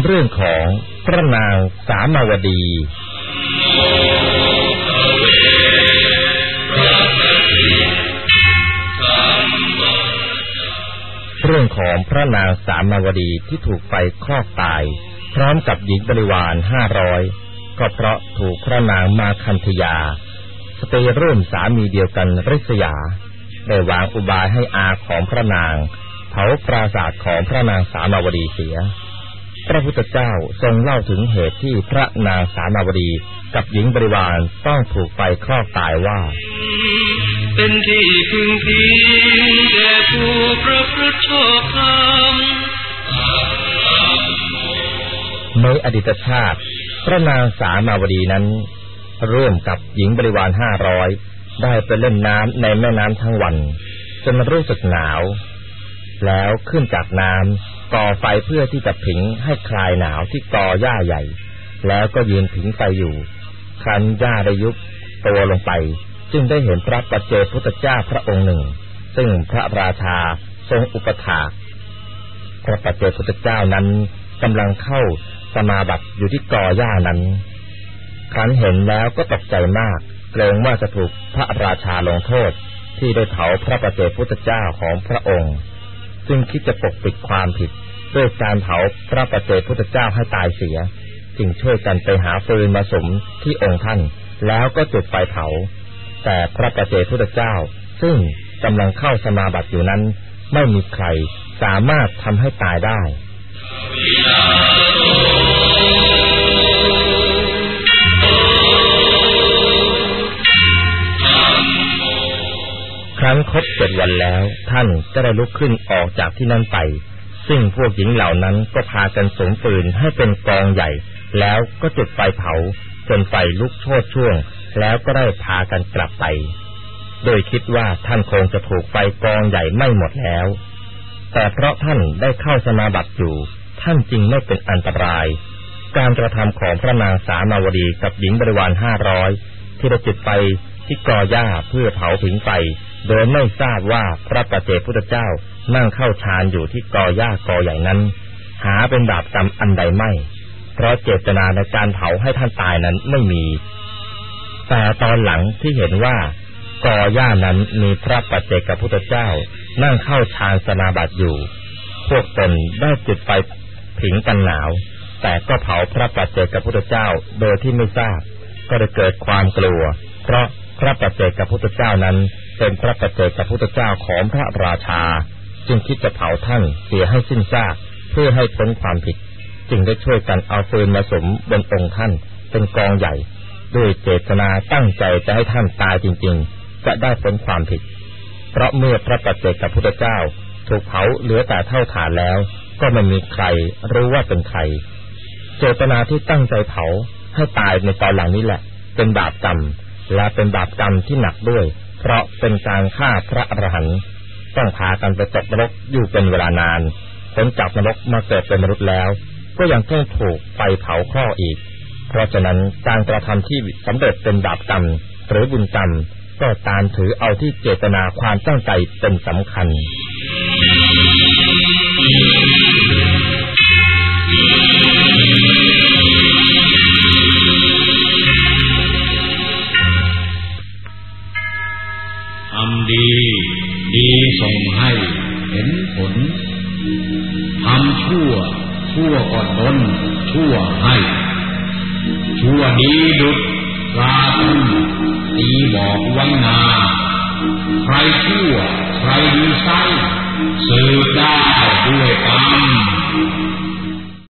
เรื่องของพระนางสามาวดีเรื่องของพระนางสามาวดีที่ถูกไฟคลอกตายพร้อมกับหญิงบริวาร500ก็เพราะถูกพระนางมาคันธยาสตรีร่วมสามีเดียวกันริษยาได้วางอุบายให้อาของพระนางเผาปราสาทของพระนางสามาวดีเสียพระพุทธเจ้าทรงเล่าถึงเหตุที่พระนางสามาวดีกับหญิงบริวารต้องถูกไฟคลอกตายว่าเป็นที่พึงพิงแก่ผู้ประพฤติชอบธรรมในอดีตชาติพระนางสามาวดีนั้นร่วมกับหญิงบริวาร500ได้ไปเล่นน้ำในแม่น้ำทั้งวันจนรู้สึกหนาวแล้วขึ้นจากน้ำก่อไฟเพื่อที่จะผิงให้คลายหนาวที่กอหญ้าใหญ่แล้วก็ยืนผิงไฟอยู่ครั้นหญ้าได้ยุบตัวลงไปจึงได้เห็นพระปัจเจกพุทธเจ้าพระองค์หนึ่งซึ่งพระราชาทรงอุปถากพระปัจเจกพุทธเจ้านั้นกำลังเข้าสมาบัติอยู่ที่กอหญ้านั้นครั้นเห็นแล้วก็ตกใจมากเกรงว่าจะถูกพระราชาลงโทษที่ได้เผาพระปัจเจกพุทธเจ้าของพระองค์จึงคิดจะปกปิดความผิดด้วยการเผาพระปัจเจกพุทธเจ้าให้ตายเสียจึงช่วยกันไปหาฟืนมาสุมที่องค์ท่านแล้วก็จุดไฟเผาแต่พระปัจเจกพุทธเจ้าซึ่งกำลังเข้าสมาบัติอยู่นั้นไม่มีใครสามารถทำให้ตายได้ครั้นครบ7 วันแล้วท่านก็ได้ลุกขึ้นออกจากที่นั่นไปซึ่งพวกหญิงเหล่านั้นก็พากันสุมฟืนให้เป็นกองใหญ่แล้วก็จุดไฟเผาจนไฟลุกโชติช่วงแล้วก็ได้พากันกลับไปโดยคิดว่าท่านคงจะถูกไฟกองใหญ่ไหม้หมดแล้วแต่เพราะท่านได้เข้าสมาบัติอยู่ท่านจึงไม่เป็นอันตรายการกระทำของพระนางสามาวดีกับหญิงบริวาร500ที่ได้จุดไฟที่กอหญ้าเพื่อเผาผิงไฟโดยไม่ทราบว่าพระปัจเจกพุทธเจ้านั่งเข้าฌานอยู่ที่กอหญ้ากอใหญ่นั้นหาเป็นบาปกรรมอันใดไม่เพราะเจตนาในการเผาให้ท่านตายนั้นไม่มีแต่ตอนหลังที่เห็นว่ากอหญ้านั้นมีพระปัจเจกพุทธเจ้านั่งเข้าฌานสมาบัติอยู่พวกตนได้จุดไฟผิงกันหนาวแต่ก็เผาพระปัจเจกพุทธเจ้าโดยที่ไม่ทราบก็ได้เกิดความกลัวเพราะพระปัจเจกพุทธเจ้านั้นเป็นพระปัจเจกพุทธเจ้าของพระราชาจึงคิดจะเผาท่านเสียให้สิ้นซากเพื่อให้พ้นความผิดจึงได้ช่วยกันเอาฟืนมาสุมบนองค์ท่านเป็นกองใหญ่ด้วยเจตนาตั้งใจจะให้ท่านตายจริงๆจะได้พ้นความผิดเพราะเมื่อพระปัจเจกพุทธเจ้าถูกเผาเหลือแต่เท่าฐานแล้วก็ไม่มีใครรู้ว่าเป็นใครเจตนาที่ตั้งใจเผาให้ตายในตอนหลังนี้แหละเป็นบาปกรรมและเป็นบาปกรรมที่หนักด้วยเพราะเป็นการฆ่าพระอรหันต์ต้องพากันไปตกนรกอยู่เป็นเวลานานพ้นจากนรกมาเกิดเป็นมนุษย์แล้วก็ยังต้องถูกไฟเผาคลอกอีกเพราะฉะนั้นการกระทำที่สำเร็จเป็นบาปกรรมหรือบุญกรรมก็ตามถือเอาที่เจตนาความตั้งใจเป็นสำคัญทำดีดีส่งให้เห็นผลทำชั่วชั่วก็ตนชั่วให้ชั่วดีดุจปลาทุ่มตีบอกไว้นาใครชั่วใครดีไซสืบได้ด้วยกรรม